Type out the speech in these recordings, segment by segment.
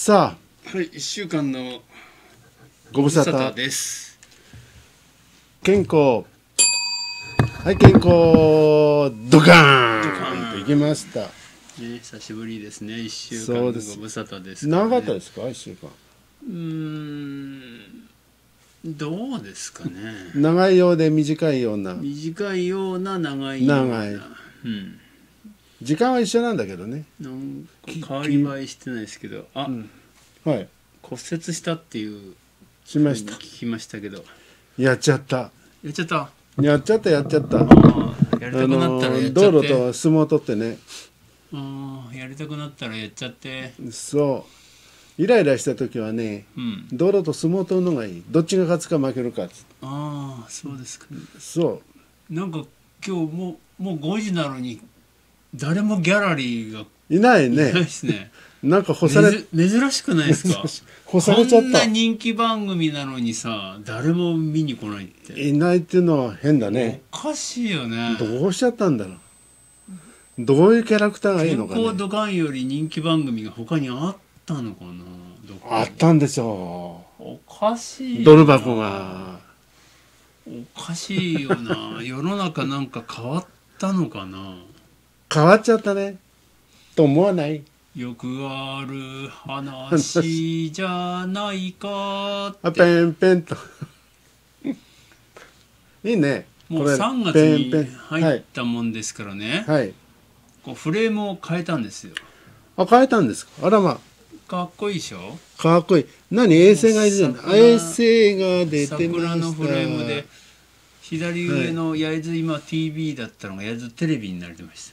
さはい、1週間のご無沙汰です。 健康、はい、健康ドカーンといきました。 ね、久しぶりですね。1週間のごそうです。 無沙汰ですからね。 長かったですか、1週間。 どうですかね。 長いようで短いような。 短いような長いような。 長い。時間は一緒なんだけどね。 なんか変わり映えしてないですけど、あ、 はい。 骨折したっていうしました。 聞きましたけど。 やっちゃった。 やっちゃった。 やっちゃった。やりたくなったらやっちゃって。道路と相撲を取ってね。 やりたくなったらやっちゃって。 そう。イライラした時はね、道路と相撲を取るのがいい。どっちが勝つか負けるか。 ああ、そうですか。 そう。 なんか今日もう5時なのに誰もギャラリーがいないね。 いないですね。 なんか珍しくないですか。 干されちゃった。 こんな人気番組なのにさ、誰も見に来ないって。 いないっていうのは変だね。 おかしいよね。 どうしちゃったんだろう。どういうキャラクターがいいのかね。 健康ドカンより人気番組が他にあったのかな。 あったんでしょう。おかしい。 ドル箱が。 おかしいよな。世の中なんか変わったのかな。 変わっちゃったね。と思わない？ よくある話じゃないかって。 ペンペンといいね。 もう3月に入ったもんですからね。 はい。 こうフレームを変えたんですよ。 あ、変えたんですか。あらま。 かっこいいでしょ。 かっこいい。何、衛星が出てるの？衛星が出てました。 桜のフレームで左上の焼津今 TV だったのが焼津テレビになってました。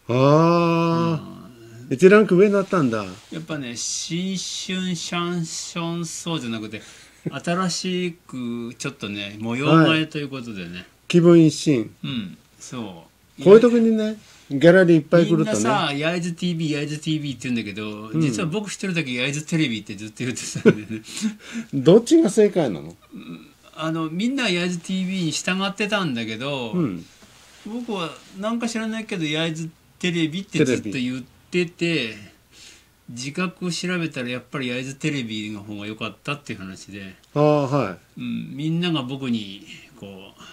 ああ。1ランク上になったんだ。 やっぱね、新春シャンションそうじゃなくて新しくちょっとね模様替えということでね、 気分一新。 そうこういう時にねギャラリーいっぱい来るとね、みんなさ焼津 TV 焼津 TV って言うんだけど、実は僕一人だけ焼津テレビってずっと言ってたんでねどっちが正解なの？ みんな焼津 TV に従ってたんだけど、僕はなんか知らないけど焼津テレビってずっと言ってて、自覚を調べたらやっぱり焼津テレビの方が良かったっていう話で、みんなが僕にこう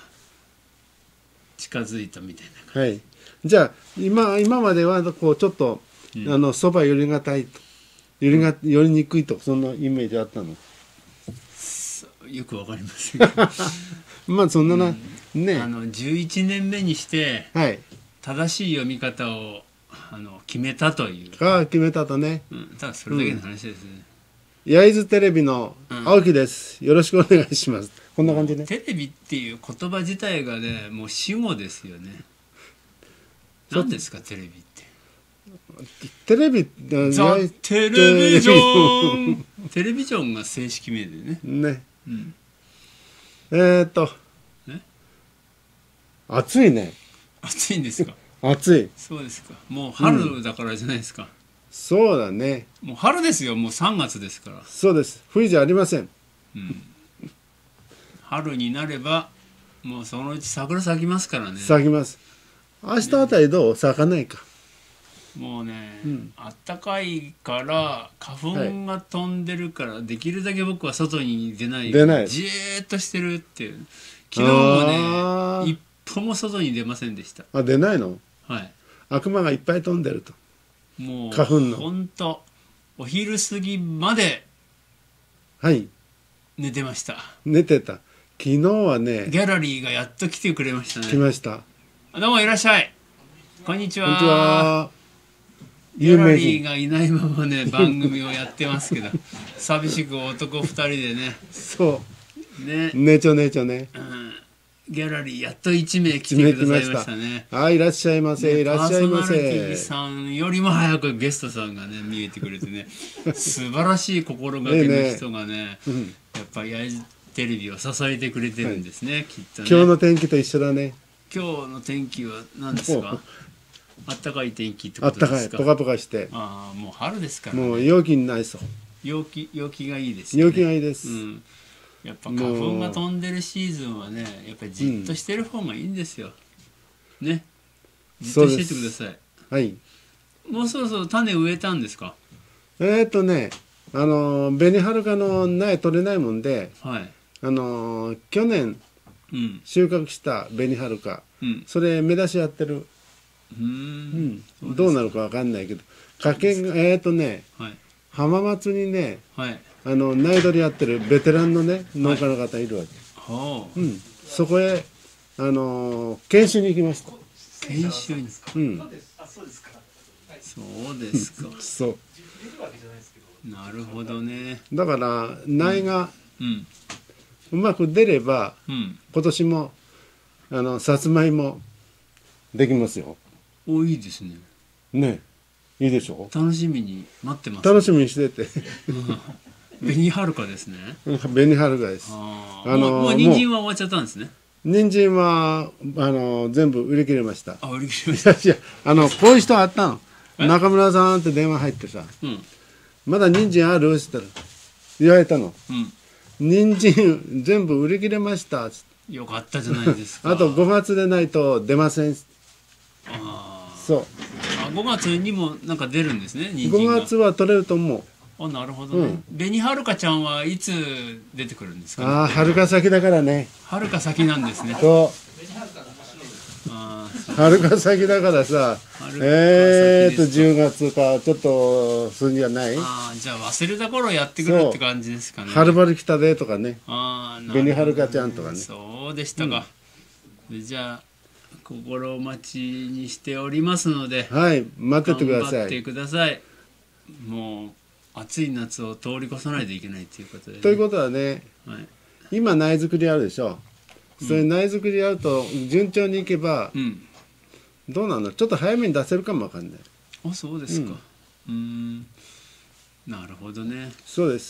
近づいたみたいな感じ。 じゃあ今まではこうちょっとそば寄りがたいと寄りにくいとそんなイメージあったの？ よくわかりませんけどまあそんなね 11年目にして正しい読み方を決めたという。 決めたとね。 ただそれだけの話ですね。 焼津テレビの青木です。よろしくお願いします。こんな感じね。 テレビっていう言葉自体がね、もう死語ですよね。何ですかテレビって。 テレビザ・テレビジョンテレビジョンが正式名でね。 暑いね。 暑いんですか？ 暑い。 そうですか。もう春だからじゃないですか。 そうだね。 もう春ですよ。もう3月ですから。 そうです。冬じゃありません。 春になればもうそのうち桜咲きますからね。 咲きます。明日あたりどう？咲かないか。 もうね、あったかいから花粉が飛んでるから、できるだけ僕は外に出ない。じーっとしてるっていう。昨日もね一歩も外に出ませんでした。 出ないの？ はい。 悪魔がいっぱい飛んでると。 もう花粉の。 本当お昼過ぎまで寝てました。 寝てた。昨日はね。 ギャラリーがやっと来てくれましたね。 来ました。 どうもいらっしゃい。こんにちは。 こんにちは。 ギャラリーがいないままね番組をやってますけど、寂しく男2人でね。 そうね。 ねちょねちょね。 ギャラリーやっと1名来てくださいましたね。 いらっしゃいませ、いらっしゃいませ。 パーソナリティさんよりも早くゲストさんがね見えてくれてね、素晴らしい心がけの人がね、やっぱ焼津テレビを支えてくれてるんですね、きっとね。 今日の天気と一緒だね。 今日の天気は何ですか？あったかい天気ってことですか？ あったかい、ポカポカして。 もう春ですからね。 もう陽気になりそう。 陽気がいいですね。 陽気がいいです。 やっぱ花粉が飛んでるシーズンはね、やっぱりじっとしてる方がいいんですよ。ね。じっとしててください。 はい。 もうそろそろ種植えたんですか？ ね、 紅はるかの苗取れないもんで、 はい。 去年うん。 収穫した紅はるか、 うん。 それ目出しやってる。どうなるかわかんないけど、 はい。 浜松にね、 はい。 苗取りやってるベテランのね、農家の方いるわけ。 はあ。 そこへ、研修に行きました。 研修に。そうですか。 そう。 なるほどね。 だから、苗がうん。 うまく出れば、 うん。 今年も、さつまいもできますよ。 お、いいですね。 ね。いいでしょ。 楽しみに待ってます。 楽しみにしてて。 紅はるかですね。 紅はるかです。 もう人参は終わっちゃったんですね。 人参は、全部売り切れました。 あ、売り切れました。 いや、こういう人あったの。中村さんって電話入ってさ、 うん。 まだ人参あるって言ったら、言われたの。 うん。 人参全部売り切れましたっつって。 よかったじゃないですか。 あと5月でないと出ません。 ああ。 そう。 5月にもなんか出るんですね、人参 5 が。 月は取れると思う。 あ、なるほどね。紅はるかちゃんはいつ出てくるんですかね。 ああ、はるか先だからね。 はるか先なんですね。 そう。 あはるか先だからさ、10月か、ちょっと過ぎじゃない。 あ、じゃあ忘れた頃やってくるって感じですかね。 はるばる来たでとかね。 ああ、 紅はるかちゃんとかね。 そうでしたか。じゃあ、心待ちにしておりますので、 はい、待っててください。 頑張ってください。もう、暑い夏を通り越さないといけないということで、ね。 ということはね、 はい、 今苗作りあるでしょ。それ苗作りやると順調にいけば、どうなの、ちょっと早めに出せるかもわかんない。 あ、そうですか。なるほどね。 そうです。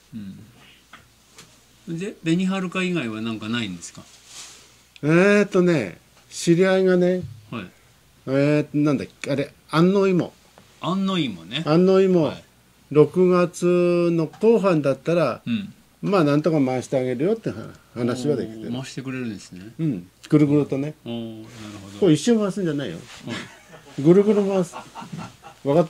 で、紅はるか以外は何かないんですか。 知り合いがね、 はい、 なんだっけ、あれ、安納芋。 安納芋ね。 安納芋、 はい、 6月の後半だったら、まあなんとか回してあげるよって話はできてる。 回してくれるんですね。 ぐるぐるとね。 なるほど。 これ一周回すんじゃないよ。ぐるぐる回す。わかった？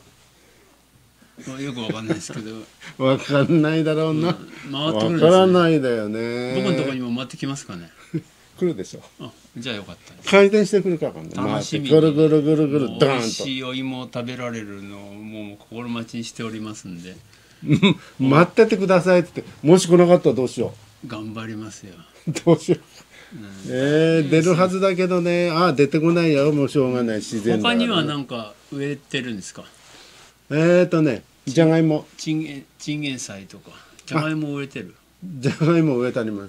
よくわかんないですけど。 わかんないだろうな。 回ってくるんですね。 わからないだよね。 僕のところにも回ってきますかね。 来るでしょ。 じゃあよかったです。 回転してくるからね。 楽しみに。 ぐるぐるぐるぐるドーンと。 美味しいお芋を食べられるのをもう心待ちにしておりますんで。 待っててくださいって言って、もし来なかったらどうしよう。頑張りますよ。 どうしよう。出るはずだけどね、出てこないよ、もうしょうがない、自然だから。 他には何か植えてるんですか。 じゃがいも。 チンゲン菜とか。じゃがいも植えてる。 じゃがいも植えてあります。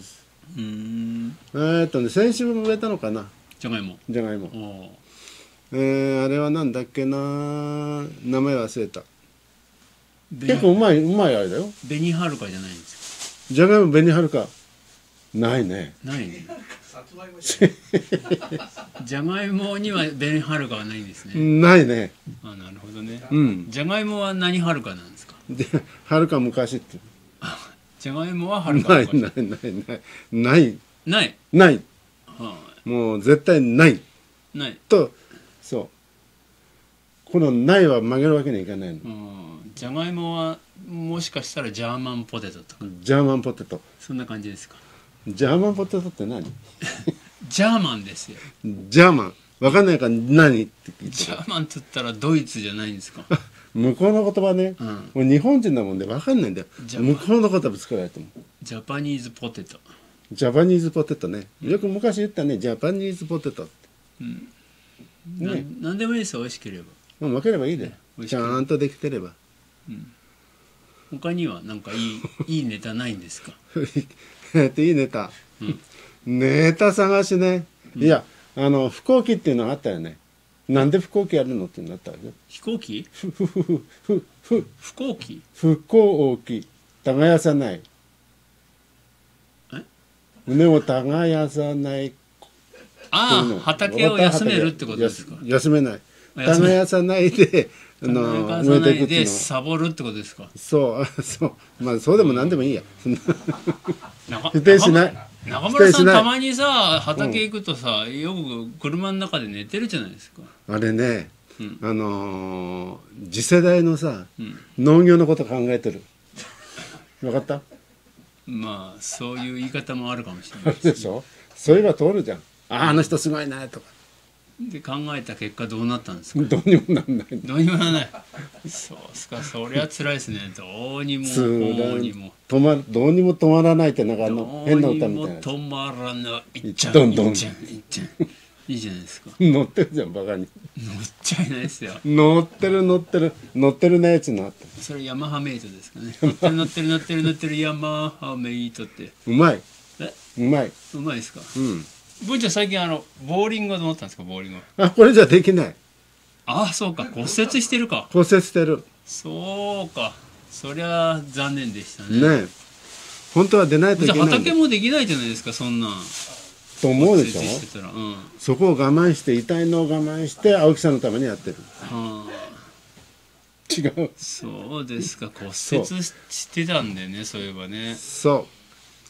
先週も植えたのかな。 じゃがいも。 じゃがいも。あれはなんだっけな、名前忘れた。結構うまいあれだよ。 紅はるかじゃないんですか。じゃがいも紅はるかないね。 ないね。じゃがいもには紅はるかはないんですね。 ないね。 あ、なるほどね。じゃがいもは何はるかなんですか。 はるか昔って。 じゃがいもははるか昔。 ない。もう絶対ない。と、そう。このないは曲げるわけにはいかないの。 じゃがいもはもしかしたらジャーマンポテトとか。 ジャーマンポテト。 そんな感じですか。 ジャーマンポテトって何？ ジャーマンですよ。 ジャーマン。わかんないから何って聞いて。 ジャーマンって言ったらドイツじゃないんですか。 向こうの言葉ね。もう日本人なもんでわかんないんだよ。向こうの言葉作られても。 ジャパニーズポテト。 ジャパニーズポテトね。よく昔言ったね、ジャパニーズポテトって。 何でもいいですよ、美味しければ。 もう分ければいいで。ちゃんとできてれば。 他には何かいいネタないんですか。 いいネタ。ネタ探しね。いや、飛行機っていうのがあったよね。なんで飛行機やるのってなったわけ。 飛行機？飛行機？ 飛行機。耕さない。胸を耕さない。 畑を休めるってことですか。 休めない。耕さないで、 植えていくっていうの。サボるってことですか。 そう。まあ、そうでも何でもいいや。否定しない。 中村さん、たまにさ、畑行くとさ、よく車の中で寝てるじゃないですか。 あれね、 次世代のさ、 うん、 農業のこと考えてる。分かった？ まあそういう言い方もあるかもしれないでしょ。そういえば通るじゃん。あの人すごいねとか。 で考えた結果どうなったんですか？ どうにもなんない。 どうにもならない。そうですか。そりゃ辛いですね。どうにもこうにもどうにも止まらないってなんか変な歌みたいな。 どうにも止まらない。いっちゃんどんどんいっちゃんいっちゃん。いいじゃないですか。 乗ってるじゃんバカに。 乗っちゃいないですよ。 乗ってるねやつのあった。 それヤマハメイトですかね。乗ってるヤマハメイトって。 うまい。 え？ うまい。 うまいですか。 うん。 文ちゃん最近ボーリングはどうなったんですか？ボーリングは。 あ、これじゃできない。 ああ、そうか。骨折してるか。 骨折してる。 そうか。そりゃ残念でしたね。 ねえ。本当は出ないといけない。 畑もできないじゃないですか、そんなん。 と思うでしょ。そこを我慢して、痛いのを我慢して青木さんのためにやってる。違う。 そうですか。骨折してたんでね、そういえばね。 そう。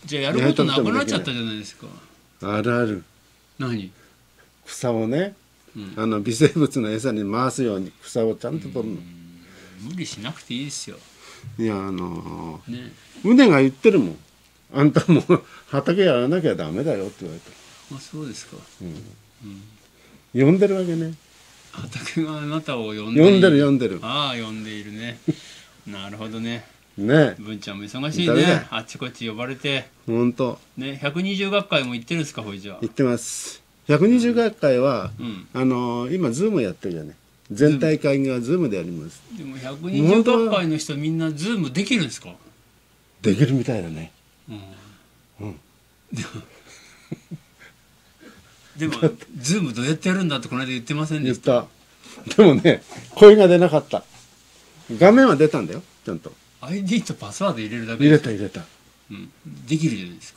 じゃあやることなくなっちゃったじゃないですか。 あるある。 何？ 草をね、微生物の餌に回すように草をちゃんと取るの。 無理しなくていいですよ。 いや畝が言ってるもん。あんたも畑やらなきゃダメだよって言われて。 あ、そうですか。 呼んでるわけね。 畑があなたを呼んでる。 ああ、呼んでいるね。なるほどね。 ね。 文ちゃんも忙しいね。あっちこっち呼ばれて。 ほんと。 ね、120学会も行ってるんですか、ほいじゃ。 行ってます。120学会は、今ズームやってるじゃね。全体会議はズームでやります。 でも120学会の人みんなズームできるんですか？ できるみたいだね。 でもズームどうやってやるんだってこの間言ってませんでした？ でもね、声が出なかった。画面は出たんだよ、ちゃんと。 ID とパスワード入れるだけ入れた。 できるじゃないですか。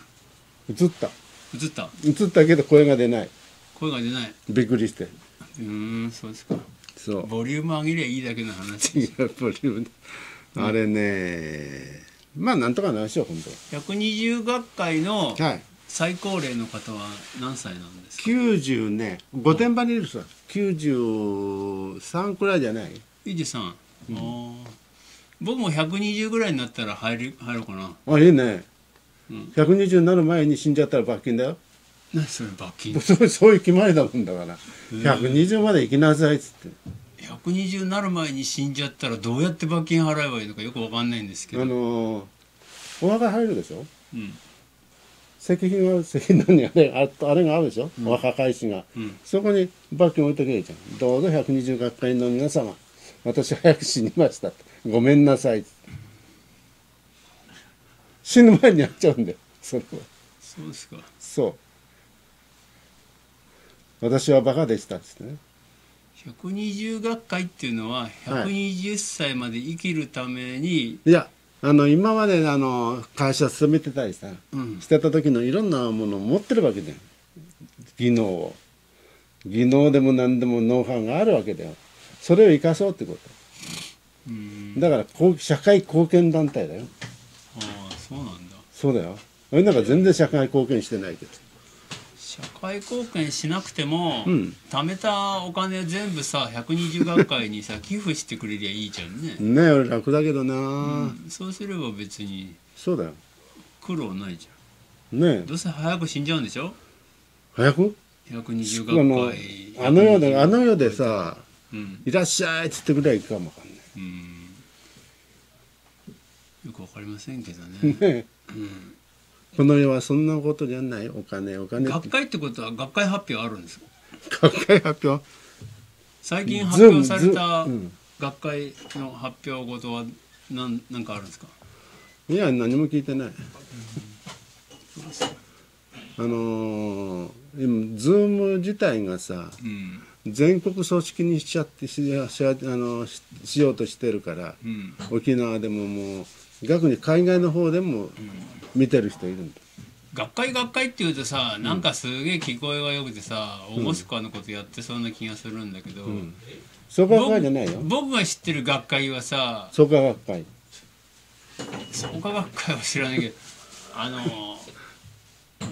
映ったけど声が出ない。 声が出ない。 びっくりして。 そうですか。 そう。 ボリューム上げりゃいいだけの話。 いや、ボリューム。あれね、まあなんとかなるでしょ、本当。 120学会の最高齢の方は何歳なんですか ？90ね、御殿場にいるさ、93くらいじゃない？ 93。僕も120ぐらいになったら入ろうかな。 あ、いいね。120になる前に死んじゃったら罰金だよ。 何それ罰金？ そういう決まりだもんだから。120まで行きなさいっつって。 120になる前に死んじゃったらどうやって罰金払えばいいのかよくわかんないんですけど。 お墓入るでしょ。石碑何あれがあるでしょ。お墓返しが。そこに罰金置いとけばいいじゃん。どうぞ120学会の皆様、私早く死にましたって。ごめんなさい。死ぬ前にやっちゃうんだよ。それは。 そうですか。 そう。私はバカでしたっつってね。 120学会っていうのは120歳まで生きるために、 いや今まで会社勤めてたりさ、してた時のいろんなものを持ってるわけだよ。技能でも何でもノウハウがあるわけだよ。それを生かそうってこと。だから社会貢献団体だよ。 ああ、そうなんだ。 そうだよ。俺なんか全然社会貢献してないけど。 社会貢献しなくても、貯めたお金全部さ120学会にさ寄付してくれりゃいいじゃんね。 ねえ、俺楽だけどな、 そうすれば別にそうだよ、 苦労ないじゃん。ねえ、 どうせ早く死んじゃうんでしょ。 早く 120学会あの世でさ、いらっしゃいっつってぐらいいくかもわかんない。 よくわかりませんけどね。 ねえ、この世はそんなことじゃない。お金学会ってことは学会発表あるんですか？ 学会発表、 最近発表された学会の発表事は何かあるんですか？ いや、何も聞いてない。今ズーム自体がさ、全国組織にしようとしてるから、沖縄でももう逆に海外の方でも見てる人いるんだ。 学会っていうとさ、なんかすげえ聞こえがよくてさ、厳かなことやってそうな気がするんだけど、 創価学会じゃないよ。 僕が知ってる学会はさ、 創価学会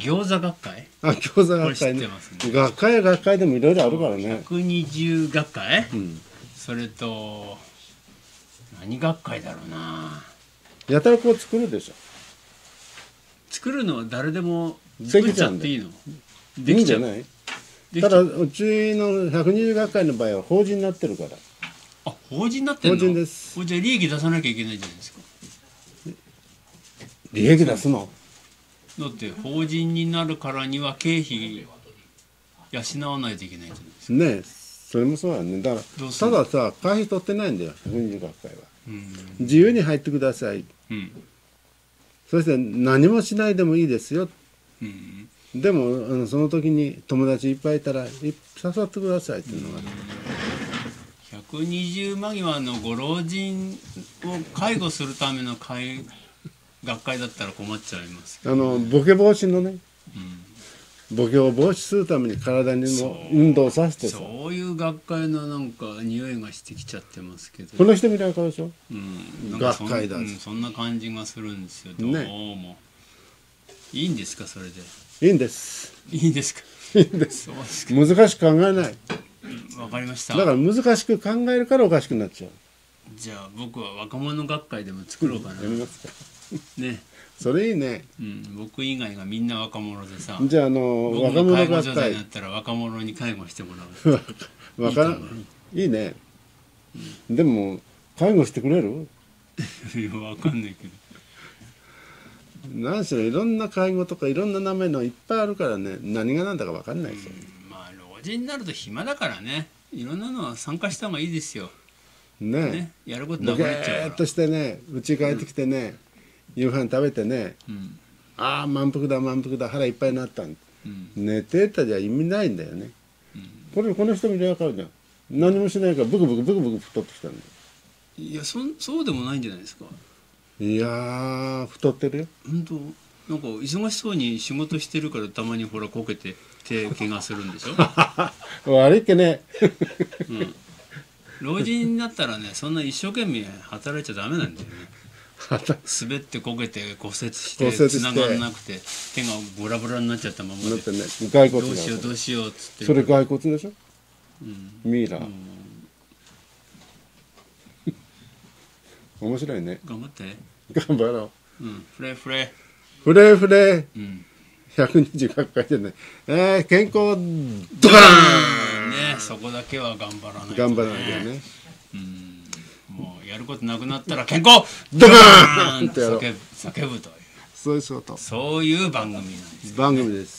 餃子学会。 餃子これ知っ学会ね。 てますね。 学会は学会でもいろいろあるからね。 120学会、 うん。 それと何学会だろうな。 やたらこう作るでしょ。 作るのは誰でも作っちゃっていいの？ いできちゃう。 いんじゃない？ただうちの120学会の場合は法人になってるから。 あ、法人になってんの？ 法人です。 じゃあ利益出さなきゃいけないじゃないですか。 利益出すの？ だって法人になるからには経費養わないといけないじゃないですか。 ねえ、それもそうやね。だからたどうするださ、会費取ってないんだよ、120学会は。 うん自由に入ってください。 うんそして何もしないでもいいですよ。 うんでもその時に友達いっぱいいたら誘ってくださいっていうのが、 120間際のご老人を介護するための学会だったら困っちゃいますけど、 ボケ防止のね、 うん、 ボケを防止するために体にも運動させてさ、 そういう学会のなんか匂いがしてきちゃってますけど、 この人みたいな顔でしょ。 なんか学会だそんな感じがするんですよ。どうも、 ねいいんですかそれで？ いいんです。 いいんですか？ いいんです。 そうですか。 難しく考えない。 わかりました。 だから難しく考えるからおかしくなっちゃう。 じゃあ僕は若者学会でも作ろうかな。 やりますか。 ね、 それいいね。 僕以外がみんな若者でさ、 じゃあ僕若者が介護所学会在になったら若者に介護してもらう。 わからん。いいね。でも介護してくれる？ いやわかんないけど。 何しろいろんな介護とかいろんな名前のいっぱいあるからね、何が何だか分かんないですよ。 まあ老人になると暇だからね、いろんなのは参加した方がいいですよ。 ねね、やることなボケくなっちゃうから。 ーっとしてね、家帰ってきてね、夕飯食べてね、ああ満腹だ満腹だ腹いっぱいになったん、寝てたじゃ意味ないんだよね。この人見りゃ分かるじゃん。何もしないからブクブクブクブク太ってきたんだよ。 いやそうでもないんじゃないですか。 いやー太ってるよ。 本当なんか忙しそうに仕事してるからたまにほらこけて手怪我するんでしょ。 悪いっけね。 老人になったらね、そんな一生懸命働いちゃダメなんだよね。滑ってこけて骨折して繋がんなくて手がボラボラになっちゃったままで、 だってね、骸骨がどうしようどうしようっつって。 それ骸骨でしょ、ミイラ、面白いね。 頑張って。 頑張ろう。 フレフレ。 フレフレ、120学会でね、健康ドカーンね、そこだけは頑張らないとね。 頑張らなきゃね。 もうやることなくなったら健康ドカーンってやろう。 叫ぶという、 そういう仕事。 そういう番組なんです。 番組です。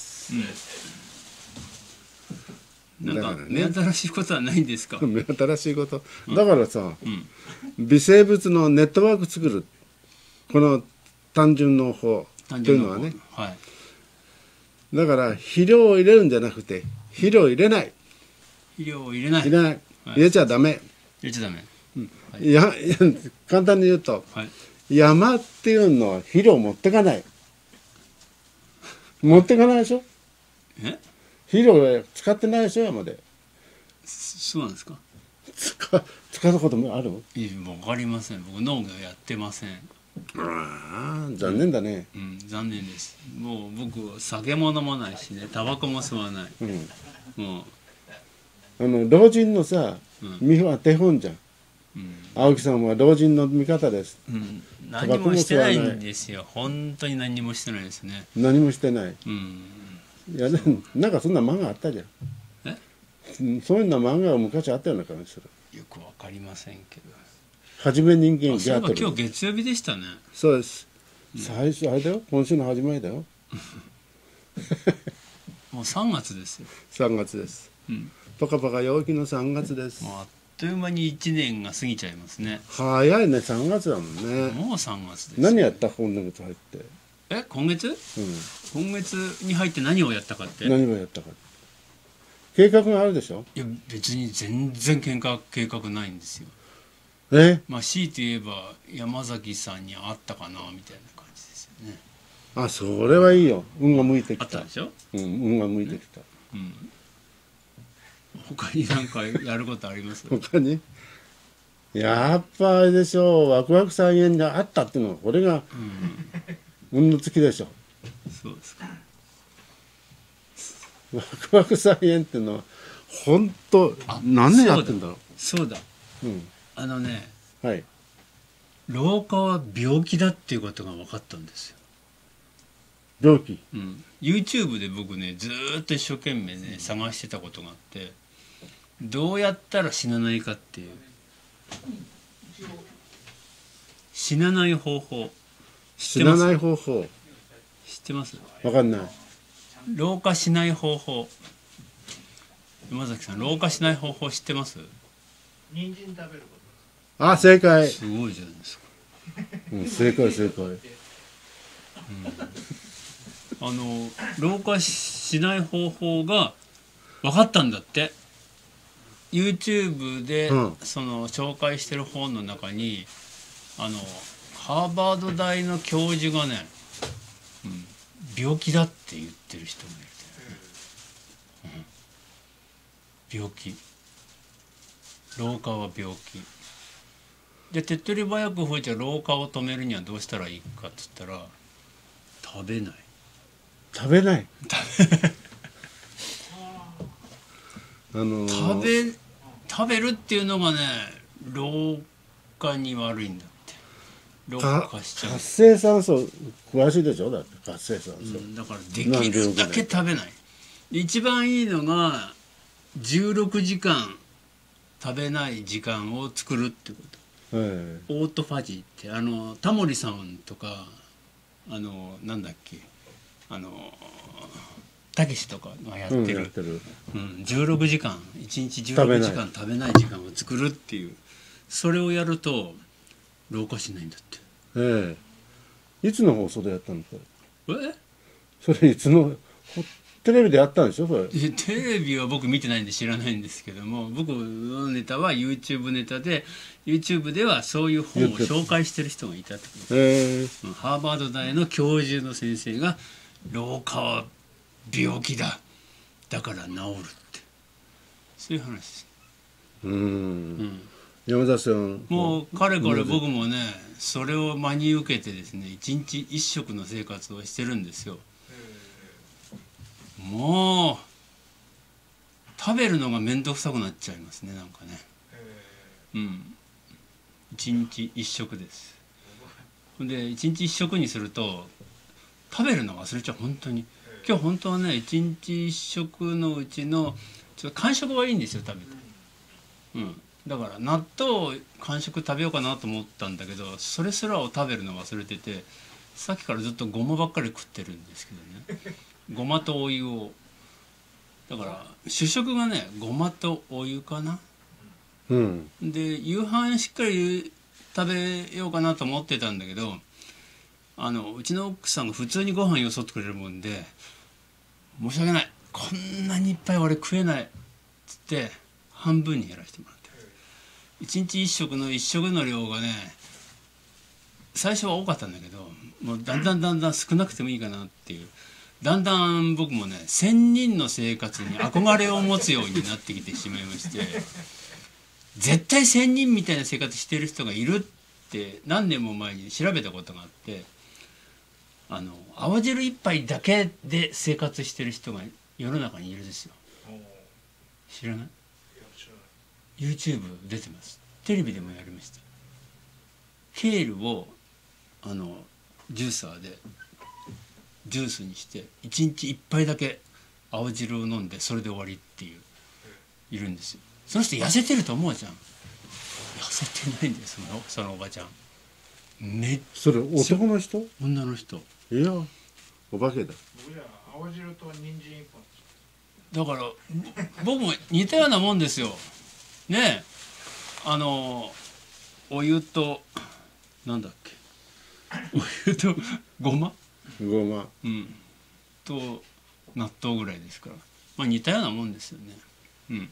なんか目新しいことはないんですか？ 目新しいこと。だからさ、微生物のネットワーク作る。この単純農法というのはね。だから肥料を入れるんじゃなくて肥料を入れない。 肥料を入れない。 入れない。入れちゃダメ。 入れちゃダメ。 いや簡単に言うと、山っていうのは肥料持ってかない。持ってかないでしょ。肥料使ってないでしょ、山で。 そうなんですか。 使ったこともある？ 分かりません。僕農業やってません。 ああ、残念だね。 残念です。もう僕酒も飲まないしね、タバコも吸わない。もう老人のさ、見は手本じゃん。青木さんは老人の味方です。 何もしてないんですよ。本当に何もしてないですね。 何もしてない。いやなんかそんな漫画あったじゃん。そういうの漫画が昔あったような感じする。 よくわかりませんけど。 はじめ人間ギャートル。今日月曜日でしたね。 そうです。最初あれだよ。今週の始まりだよ。 もう3月ですよ。 3月です。パカパカ陽気の3月です。 あっという間に1年が過ぎちゃいますね。 早いね、3月だもんね。 もう3月です。 何やった今月入って。 今月？今月に入って何をやったかって。 何をやったか。計画があるでしょ。 いや別に全然計画ないんですよ。まあ強いて言えば山崎さんに会ったかなみたいな感じですよね。 あ、それはいいよ。運が向いてきた。 あったでしょ。 運が向いてきた。 他に何かやることあります？ 他にやっぱあれでしょう、ワクワク菜園があったっていうのはこれが運の月でしょ。 そうですか。 ワクワク菜園っていうのは本当何年やってんだろう。 そうだ、 うん、 あのね、 はい。 老化は病気だっていうことが分かったんですよ。 病気。 うん、YouTube で僕ねずーっと一生懸命ね探してたことがあって、どうやったら死なないかっていう、死なない方法知ってます？ 死なない方法。 知ってます？ わかんない。 老化しない方法。山崎さん、老化しない方法知ってます？ 人参食べるこあ、正解。 すごいじゃないですか。 うん、正解正解。 老化しない方法が分かったんだって。 YouTube で、 うん、 その紹介してる本の中にハーバード大の教授がね、病気だって言ってる人がいる、病気、老化は病気で、手っ取り早くじゃ老化を止めるにはどうしたらいいかっつったら、食べない。 食べない。 食べるっていうのがね、老化に悪いんだって。老化しちゃう。 活性酸素詳しいでしょ。だって活性酸素、 だからできるだけ食べない。一番いいのが16時間食べない時間を作るってこと。オートファジーってタモリさんとかなんだっけたけしとかがやってる、16時間1日16時間食べない時間を作るっていう、それをやると老化しないんだって。 いつの放送でやったのそれ。 え？ それいつのテレビでやったんでしょそれ。 テレビは僕見てないんで知らないんですけども、僕のネタは YouTube ネタで、 YouTube ではそういう本を紹介してる人がいたってことです。ハーバード大の教授の先生が老化は病気だ、だから治るって、そういう話です。 山田さん、 もうかれこれ僕もねそれを真に受けてですね、一日一食の生活をしてるんですよ。もう食べるのが面倒くさくなっちゃいますね、なんかね。一日一食です。で一日一食にすると食べるの忘れちゃう。本当に今日本当はね一日一食のうちのちょっと間食はいいんですよ、食べて。だから納豆間食食べようかなと思ったんだけど、それすらを食べるの忘れてて、さっきからずっとごまばっかり食ってるんですけどね。ごまとお湯を、だから主食がねごまとお湯かな。で夕飯しっかり食べようかなと思ってたんだけど、うちの奥さんが普通にご飯よそってくれるもんで、申し訳ない、こんなにいっぱい俺食えないっつって半分に減らしてもらって、一日一食の一食の量がね最初は多かったんだけど、もうだんだん少なくてもいいかなっていう、だんだん僕もね仙人の生活に憧れを持つようになってきてしまいまして、絶対仙人みたいな生活してる人がいるって何年も前に調べたことがあって、青汁一杯だけで生活してる人が世の中にいるんですよ。知らない？ YouTube 出てます。テレビでもやりました。ケールをジューサーでジュースにして1日1杯だけ青汁を飲んでそれで終わりっていういるんですよ。その人痩せてると思うじゃん。痩せてないんですよ、そのおばちゃん。 それ男の人？ 女の人。 いやお化けだ。 僕じゃ青汁と人参一だ本。 から僕も似たようなもんですよね。お湯となんだっけ、お湯とごまと納豆ぐらいですから、まあ似たようなもんですよね。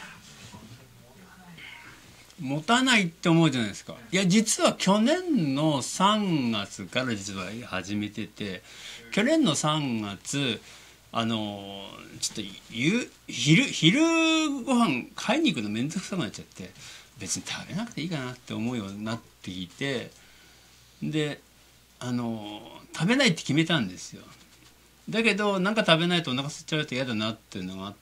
持たないって思うじゃないですか。いや実は去年の3月から実は始めてて、去年の3月ちょっと昼ご飯買いに行くの面倒くさくなっちゃって、別に食べなくていいかなって思うようになっていて、で食べないって決めたんですよ。 だけどなんか食べないとお腹空いちゃうと嫌だなっていうのがあって、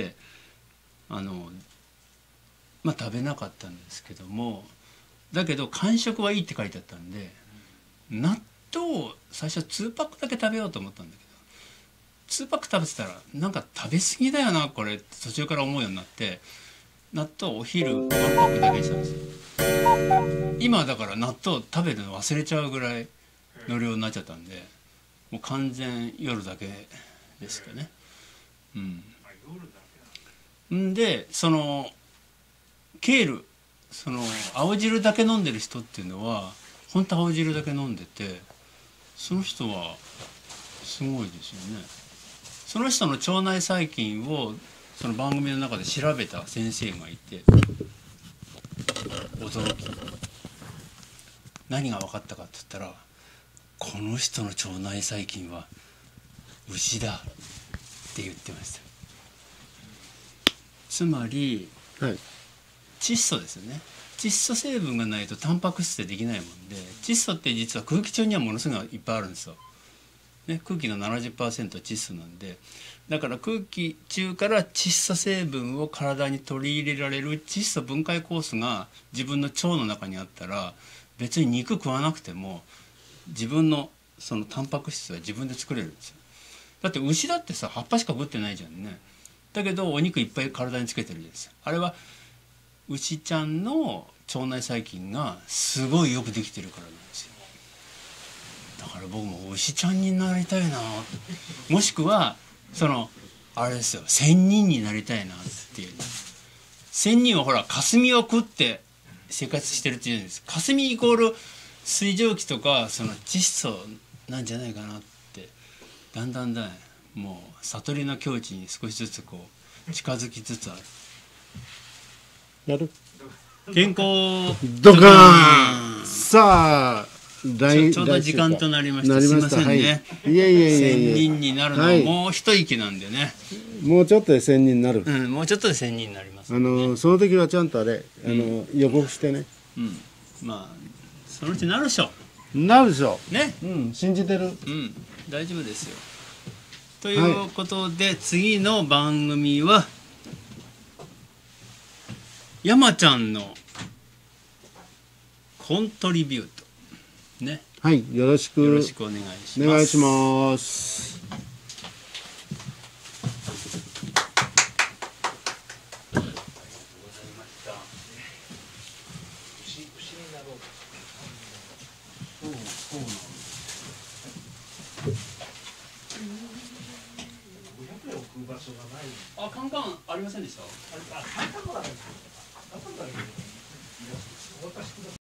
まあ食べなかったんですけども、だけど間食はいいって書いてあったんで、納豆を最初2パックだけ食べようと思ったんだけど、2パック食べてたらなんか食べ過ぎだよなこれって途中から思うようになって、納豆お昼1パックだけにしたんですよ。今だから納豆食べるの忘れちゃうぐらいの量になっちゃったんで、もう完全夜だけですかね。んでそのケール、その青汁だけ飲んでる人っていうのは本当青汁だけ飲んでて、その人はすごいですよね。その人の腸内細菌をその番組の中で調べた先生がいて、驚き、何が分かったかって言ったら、この人の腸内細菌は牛だって言ってました。つまり、はい、窒素ですよね。窒素成分がないとタンパク質ってできないもんで、窒素って実は空気中にはものすごいいっぱいあるんですよ、ね、空気の 70% は窒素なんで、だから空気中から窒素成分を体に取り入れられる窒素分解酵素が自分の腸の中にあったら、別に肉食わなくても自分のそのタンパク質は自分で作れるんですよ。だって牛だってさ、葉っぱしか食ってないじゃんね。だけどお肉いっぱい体につけてるんですよ。あれは牛ちゃんの腸内細菌がすごいよくできてるからなんですよ。だから僕も牛ちゃんになりたいな、もしくはそのあれですよ、仙人になりたいなっていう。仙人はほら霞を食って生活してるっていうんです。霞イコール水蒸気とかその窒素なんじゃないかなって、だんだんもう悟りの境地に少しずつこう近づきつつある。 やる健康ドカーン。さあちょうど時間となりました。すいませんね。 はい、いえ仙人になるのはもう一息なんでね、 もうちょっとで仙人になる。 もうちょっとで仙人になります、 その時はちゃんとあれ予告してね。 まあそのうちなるでしょ。 なるでしょね。 信じてる。 大丈夫ですよ。ということで、次の番組は山ちゃんのコントリビュートね。 はい、よろしくお願いします。 お願いします。あ、カンカンありませんでした。